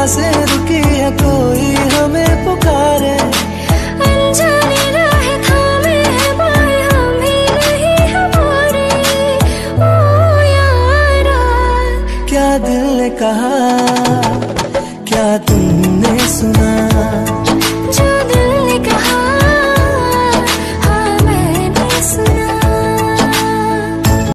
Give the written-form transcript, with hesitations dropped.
सांसें रुकी है, कोई हमें पुकारे। अनजाने राह थामे हैं बाहें, हम ही नहीं हमारे। ओ यारा, क्या दिल ने कहा